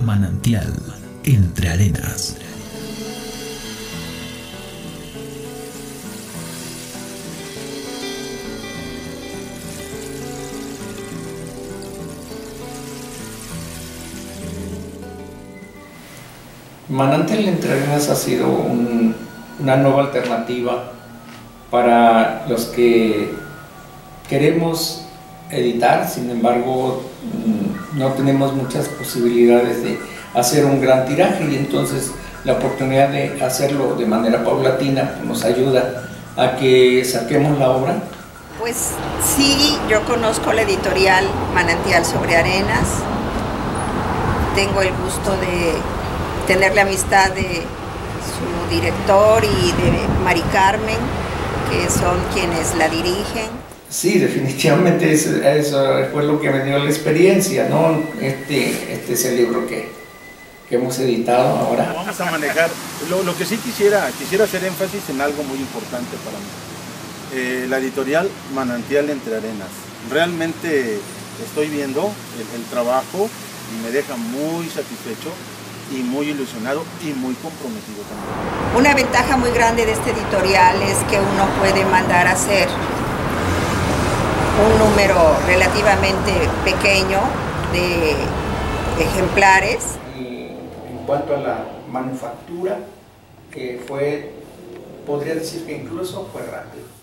Manantial Entre Arenas. Manantial Entre Arenas ha sido una nueva alternativa para los que queremos editar, sin embargo no tenemos muchas posibilidades de hacer un gran tiraje, y entonces la oportunidad de hacerlo de manera paulatina nos ayuda a que saquemos la obra. Pues sí, yo conozco la editorial Manantial sobre Arenas, tengo el gusto de tener la amistad de su director y de Mari Carmen, que son quienes la dirigen. Sí, definitivamente eso fue lo que me dio la experiencia, ¿no? Este es el libro que hemos editado ahora. Vamos a manejar, lo que sí quisiera hacer énfasis en algo muy importante para mí. La editorial Manantial Entre Arenas. Realmente estoy viendo el trabajo y me deja muy satisfecho y muy ilusionado y muy comprometido también. Una ventaja muy grande de este editorial es que uno puede mandar a hacer un número relativamente pequeño de ejemplares. En cuanto a la manufactura, podría decir que incluso fue rápido.